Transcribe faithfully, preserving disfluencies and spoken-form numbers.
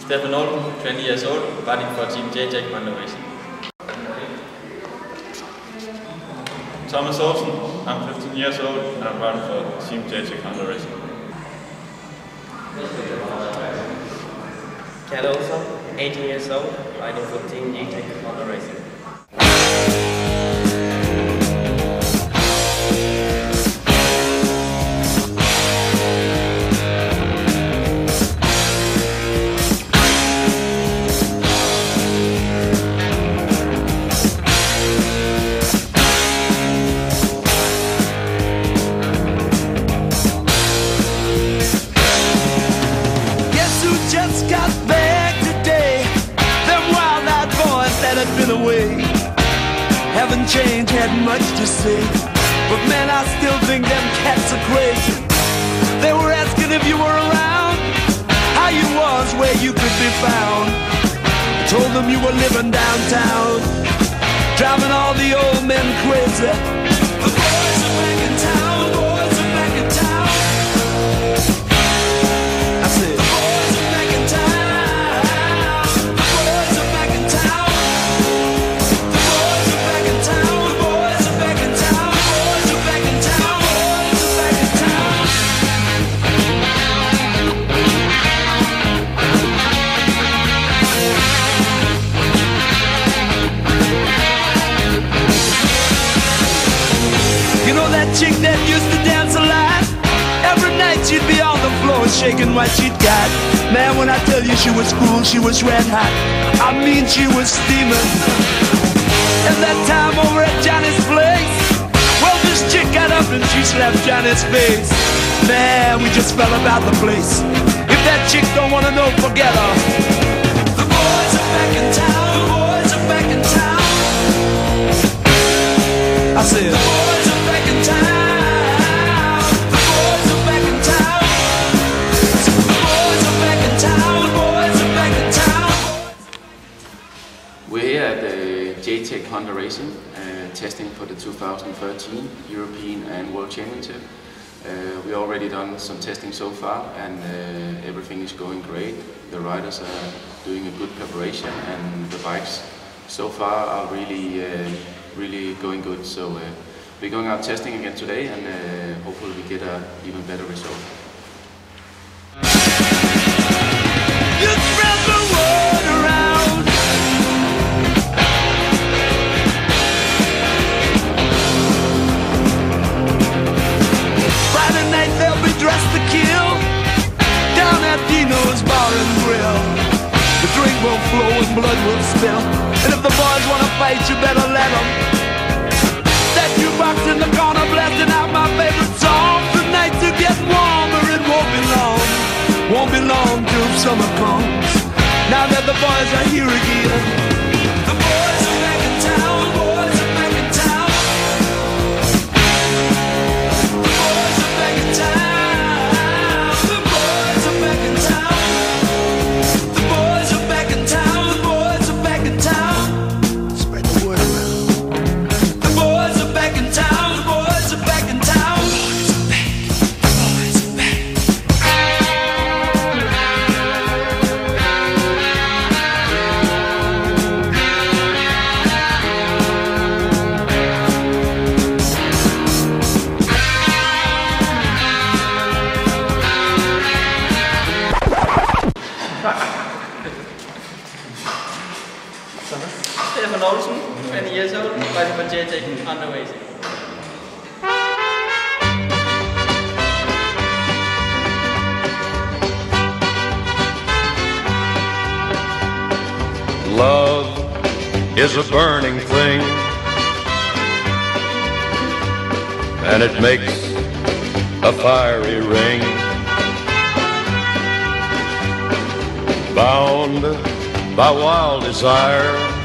Stefan Olsen, twenty years old, riding for Team J T E C Honda Racing. Thomas Olsen, I'm fifteen years old and I'm riding for Team J T E C Honda Racing. Kalle Olsson, eighteen years old, riding for Team J T E C Honda Racing. Just got back today. Them wild-eyed boys that had been away haven't changed, had much to say. But man, I still think them cats are crazy. They were asking if you were around, how you was, where you could be found. I told them you were living downtown, driving all the old men crazy. The boys are back in town, the boys are back in town. I said, chick that used to dance a lot, every night she'd be on the floor shaking what she'd got. Man, when I tell you she was cool, she was red hot. I mean, she was steaming. And that time over at Johnny's place, well, this chick got up and she slapped Johnny's face. Man, we just fell about the place. If that chick don't wanna know, forget her. The boys are back in town, the boys are back in town. I said, the boys are back in town. The boys are back in town. The boys are back in town. The boys are back in town. We're here at the J T E C Honda Racing, uh, testing for the two thousand thirteen European and World Championship. Uh, we already done some testing so far, and uh, everything is going great. The riders are doing a good preparation, and the bikes so far are really, uh, really going good. So uh, we're going out testing again today, and uh, hopefully we get an even better result. You spread the word around. Friday night they'll be dressed to kill down at Dino's Bar and Grill. The drink will flow and blood will spill, and if the boys wanna fight, you better let them. That jukebox in the corner blasting out my favorite song. The nights are getting warmer, it won't be long. Won't be long till summer comes. Now that the boys are here again. The boys are back in town, the boys are back in town. The boys are back in town. The boys are back in town. The boys are back in town. The boys are back in town. Spread the word around. The boys are back in town. The boys are back in town. The boys are back. The boys are back. Stefan Olsen, twenty years old, riding for J T E C Honda Racing. Love is a burning thing, and it makes a fiery ring. Bound by wild desire,